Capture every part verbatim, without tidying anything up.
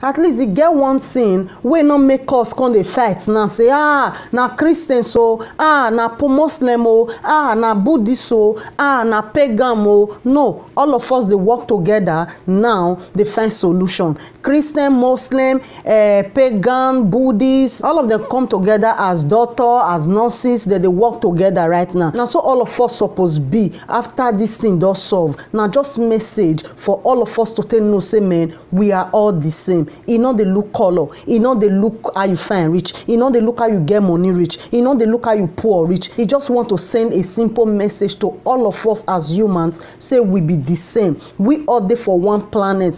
at least e get one thing wey no make us come dey fight now say ah na Christian so ah na Muslim o ah na Buddhist o ah na pagan o. No, all of us dey work together now dey find solution. Christian, Muslim, uh, pagan, Buddhist, all of them come together as doctor, as nurses. They dey work together right now. Now so all of us suppose be after this thing don solve. Now just message for all of us to take know say man, we are all the same. E no dey look color, e no dey look how you fine reach, e no dey look how you get money reach, e no dey look how you poor reach. E just want to send a simple message to all of us as humans, say we be the same. We all dey for one planet.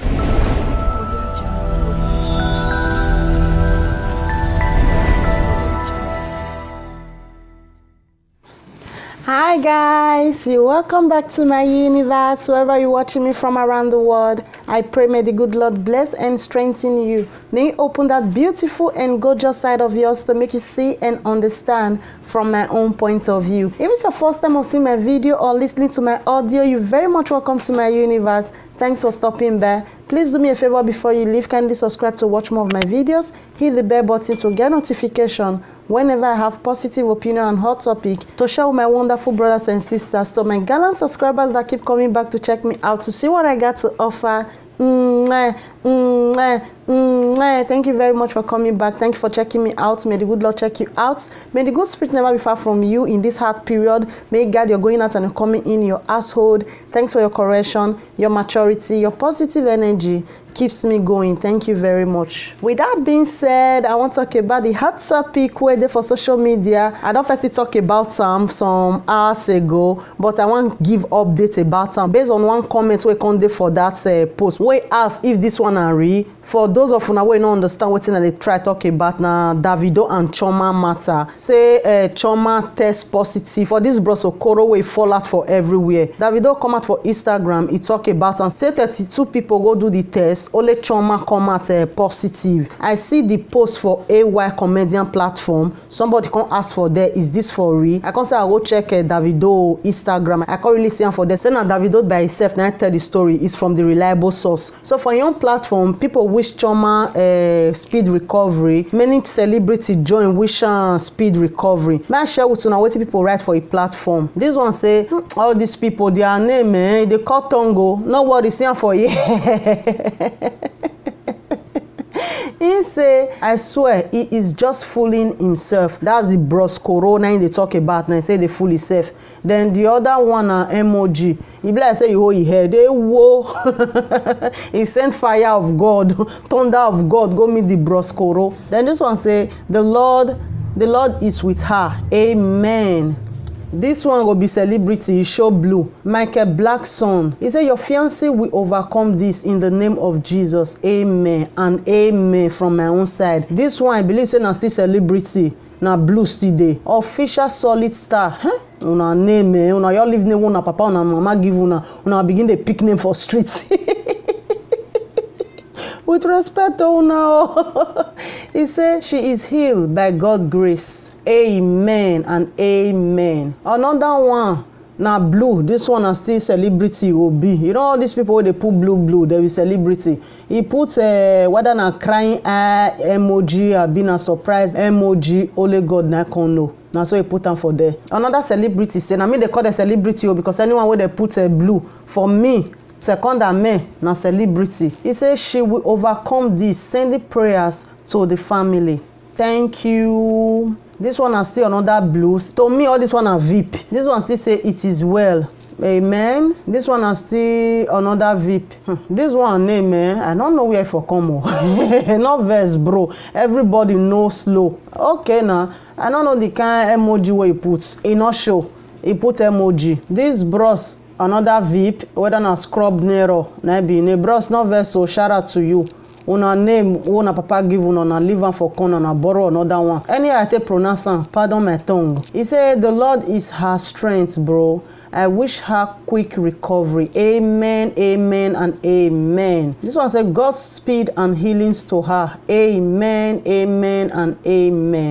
Hi guys, you welcome back to my universe. Wherever you're watching me from around the world, I pray may the good Lord bless and strengthen you. May He open that beautiful and gorgeous side of yours to make you see and understand from my own point of view. If it's your first time of seeing my video or listening to my audio, you're very much welcome to my universe. Thanks for stopping by. Please do me a favor before you leave. Kindly subscribe to watch more of my videos. Hit the bell button to get notification whenever I have positive opinion and hot topic to share with my wonderful brothers and sisters. To my gallant subscribers that keep coming back to check me out to see what I got to offer. Mwah, mwah, mwah. Thank you very much for coming back. Thank you for checking me out. May the good Lord check you out. May the good spirit never be far from you in this hard period. May God you're going out and you're coming in your household. Thanks for your correction, your maturity, your positive energy keeps me going. Thank you very much. With that being said, I want to talk about the hot topic where they for social media. I don't firstly talk about some um, some hours ago, but I want to give updates about them um, based on one comment we can do for that uh, post. We ask if this one are real. For those of you who don't understand what they try talk about now, Davido and Chioma matter. Say uh, Chioma test positive for this bros Okoro wey fall out for everywhere. Davido come out for Instagram. He talk about and say thirty-two people go do the test. Only Chioma come out uh, positive. I see the post for A Y comedian platform. Somebody can ask for there, is this for real? I can say I go check uh, Davido Instagram. I can't really see him for there. Say now Davido by himself now tell the story is from the reliable source. So for your platform, people wish Chioma uh, speed recovery. Many celebrities join wish uh, speed recovery. May I share with you now what people write for a platform? This one say hm, all these people their name eh, they call Tongo. No worry, see for you. He say, I swear, he is just fooling himself. That's the bros Corona they talk about. Now he say they fool himself. Then the other one, uh, emoji. He be like say you hold your head. They whoa. He sent fire of God, thunder of God. Go meet the bros Coro. Then this one say, the Lord, the Lord is with her. Amen. This one will be celebrity. Show blue. Michael Blackson. He said your fiancé will overcome this in the name of Jesus. Amen and amen from my own side. This one I believe say na still celebrity. Na blue still dey. Official solid star. Huh? Una name eh. Una your leave name una papa una mama give una. Una begin the pick name for streets. With respect to now, he said she is healed by God's grace. Amen and amen. Another one, now blue. This one is still celebrity will be. You know all these people they put blue blue, they be celebrity. He put uh, whether na crying eye emoji or being a surprise emoji. Only God na can know. Now so he put them for there. Another celebrity say, I mean they call the celebrity because anyone where they put a uh, blue for me. Second amen, na celebrity. He says she will overcome this, sending prayers to the family. Thank you. This one is still another blues. To me, all this one are V I P. This one still say it is well. Amen. This one is still another V I P. Hmm. This one name, eh? I don't know where for come. Not verse, bro. Everybody knows slow. Okay, now I don't know the kind of emoji where he puts. He not show. He put emoji. This bros. Another V I P, whether na scrub Nero, maybe ne bros no verse so shout out to you. Una name, una papa give una na leave am for corner na borrow another one. Any I take pronounce am, pardon my tongue. He said the Lord is her strength, bro. I wish her quick recovery. Amen, amen, and amen. This one said God's speed and healings to her. Amen, amen, and amen.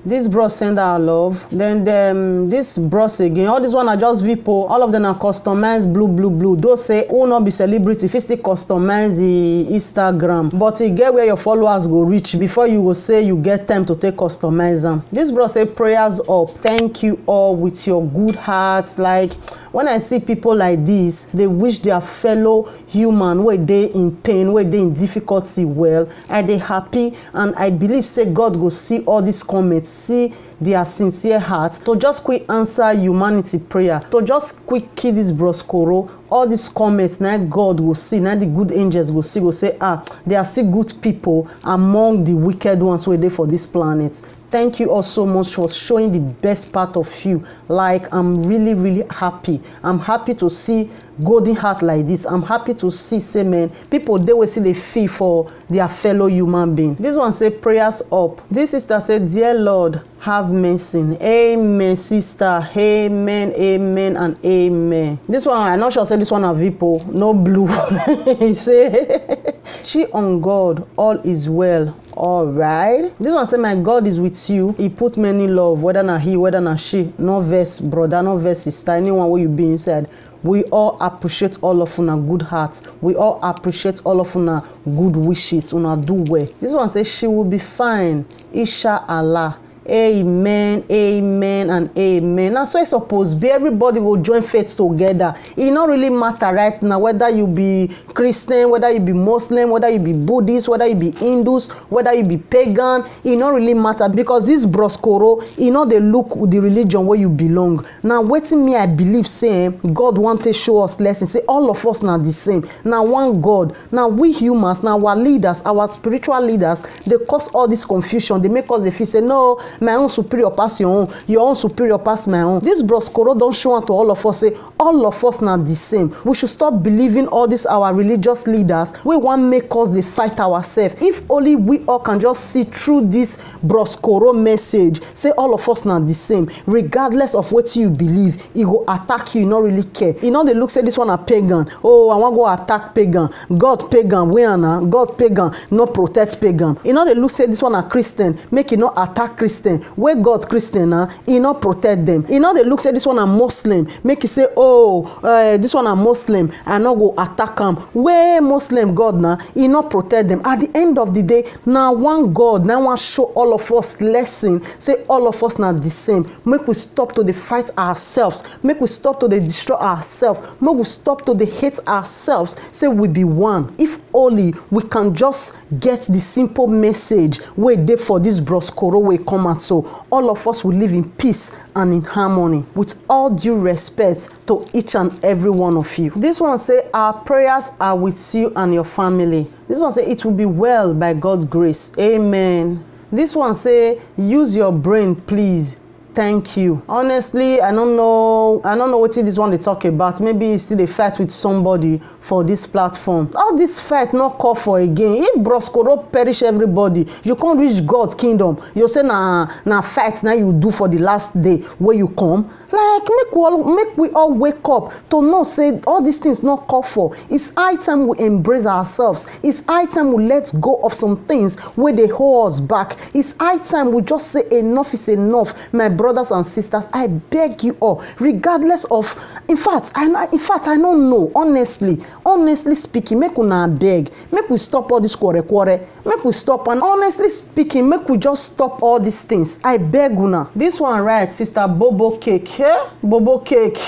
This bros send our love. Then them this bros again. All this one are just people. All of them are customized blue, blue, blue. Those say who not be celebrity. If you still customize the Instagram, but you get where your followers go reach before you will say you get time to take customize them. This bros say prayers up. Thank you all with your good hearts. Like when I see people like this, they wish their fellow human where they in pain, where they in difficulty well, and they happy. And I believe say God go see all these comments, see their sincere heart to just quick answer humanity prayer, to just quick kill this bros Koro. All these comments now God will see, now the good angels will see, will say, ah, there are still good people among the wicked ones where they for this planet. Thank you all so much for showing the best part of you. Like, I'm really, really happy. I'm happy to see golden heart like this. I'm happy to see, say, man, people, they will see the fee for their fellow human being. This one say, prayers up. This sister said, dear Lord, have mercy. Amen, sister. Amen, amen, and amen. This one, I'm not sure I said this one a Vipo, no blue. He say, she on God, all is well. All right. This one say, my God is with you. He put many love, whether not he, whether not she. No verse, brother, no verse, sister. Anyone where you be inside. We all appreciate all of una good hearts. We all appreciate all of una good wishes. Una do well. This one says she will be fine. Inshallah. Amen, amen, and amen. That's why it's supposed to be. Everybody will join faith together. It not really matter right now whether you be Christian, whether you be Muslim, whether you be Buddhist, whether you be Hindus, whether you be pagan. It not really matter because this bros Koro, you know they look the religion where you belong. Now, waiting me, I believe saying God want to show us lessons. Say all of us now the same. Now one God. Now we humans, now our leaders, our spiritual leaders, they cause all this confusion. They make us the feel say no. My own superior pass your own, your own superior pass my own. This bros Koro don't show up to all of us say all of us not the same. We should stop believing all these our religious leaders. We want make us they fight ourselves. If only we all can just see through this bros Koro message, say all of us not the same, regardless of what you believe. He go attack you, not really care. You know they look say this one a pagan. Oh, I want to go attack pagan. God pagan, where na God pagan, not protect pagan. You know they look say this one a Christian, make it not attack Christian. Where God Christian now, he not protect them. You know they look say this one a Muslim, make you say, oh, uh, this one a Muslim, I not go attack them. Where Muslim God now, he not protect them. At the end of the day, now one God, now one show all of us lesson. Say all of us not the same. Make we stop to the fight ourselves. Make we stop to the destroy ourselves. Make we stop to the hate ourselves. Say we be one. If only we can just get the simple message where they for this bros Koro will come out. So all of us will live in peace and in harmony with all due respect to each and every one of you. This one say our prayers are with you and your family. This one say it will be well by God's grace. Amen. This one say use your brain please. Thank you. Honestly, I don't know. I don't know what this one they talk about. Maybe it's still a fight with somebody for this platform. All this fight not call for again. If bros Koro perish everybody, you can't reach God's kingdom. You say na na fight now you do for the last day where you come. Like make we all make we all wake up to know say all these things not call for. It's high time we embrace ourselves. It's high time we let go of some things where they hold us back. It's high time we just say enough is enough, my brother. Brothers and sisters, I beg you all, regardless of, in fact, I in fact I don't know. Honestly, honestly speaking, make una beg, make we stop all this quarre quarre, make we stop and honestly speaking, make we just stop all these things. I beg una. This one right, sister Bobo Cake, yeah? Bobo Cake.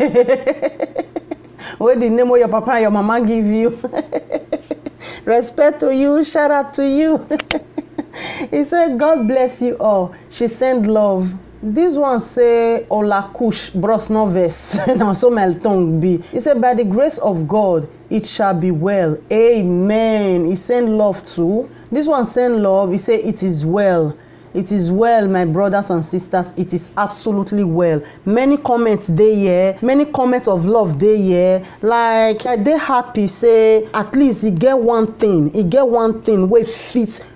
What the name of your papa and your mama give you? Respect to you, shout out to you. He said, God bless you all. She sent love. This one say Ola Kush bros no verse. Now so my tongue be. He said, by the grace of God, it shall be well. Amen. He sent love too. This one send love. He said, it is well. It is well, my brothers and sisters. It is absolutely well. Many comments they here, many comments of love they here. Like they happy say at least he get one thing. He get one thing where fit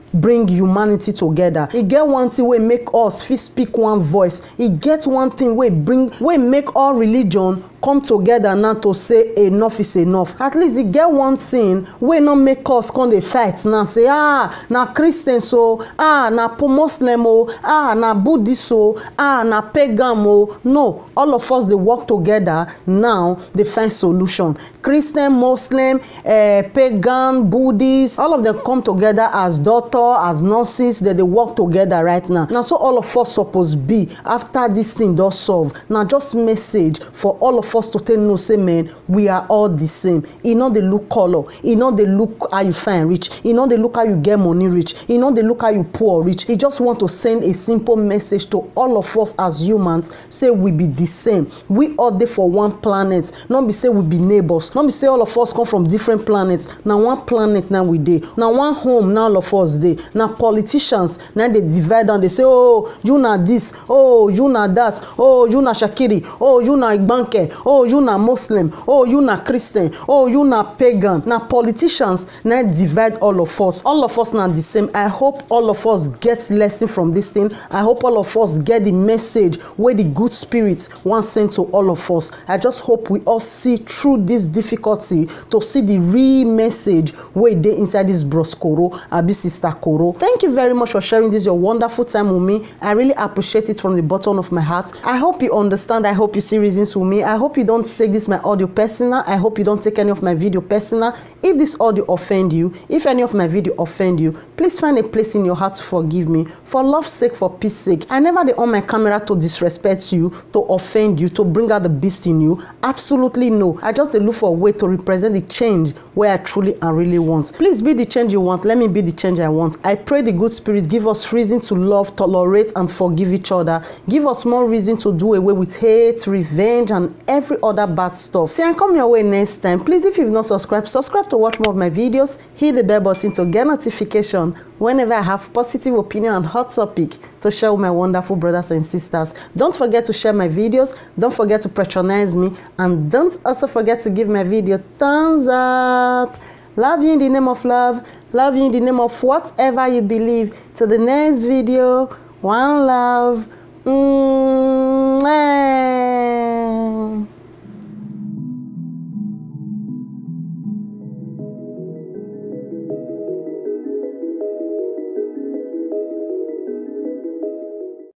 bring humanity together. E get one thing wey make us fit speak one voice. E get one thing wey bring wey make all religion come together now to say enough is enough. At least e get one thing wey no make us come dey fight now say ah na Christian so, ah na Muslim o, ah na Buddhist o, ah na pagan o. No, all of us dey work together now dey find solution. Christian, Muslim, uh, pagan, Buddhist, all of them come together as doctor, as nurses. They dey work together right now. Now so all of us suppose be after this thing don solve. Now just message for all of us to take know say man we are all the same. E no dey look color, e no dey look how you fine reach, e no dey look how you get money reach, e no dey look how you poor reach. E just want to send a simple message to all of us as humans say we be the same. We all dey for one planet. Not be say we be neighbors, not be say all of us come from different planets. Now one planet now we dey, now one home now all of us dey. Now politicians now they divide and they say oh you na this, oh you na that, oh you na Shakiri, oh you na Igbanke, oh you na Muslim, oh you na Christian, oh you na pagan. Now politicians now divide all of us. All of us now the same. I hope all of us get lesson from this thing. I hope all of us get the message where the good spirits want sent to all of us. I just hope we all see through this difficulty to see the real message where they inside this bros Koro, abi sister Koro. Thank you very much for sharing this your wonderful time with me. I really appreciate it from the bottom of my heart. I hope you understand. I hope you see reasons with me. I hope you don't take this my audio personal. I hope you don't take any of my video personal. If this audio offend you, if any of my video offend you, please find a place in your heart to forgive me. For love's sake, for peace sake. I never dey on my camera to disrespect you, to offend you, to bring out the beast in you. Absolutely no. I just dey look for a way to represent the change where I truly and really want. Please be the change you want. Let me be the change I want. I pray the good spirit give us reason to love, tolerate, and forgive each other. Give us more reason to do away with hate, revenge, and every other bad stuff. Till I come your way next time, please, if you've not subscribed, subscribe to watch more of my videos. Hit the bell button to get notification whenever I have positive opinion and hot topic to share with my wonderful brothers and sisters. Don't forget to share my videos. Don't forget to patronize me. And don't also forget to give my video thumbs up. Love you in the name of love. Love you in the name of whatever you believe. Till the next video. One love. Mm.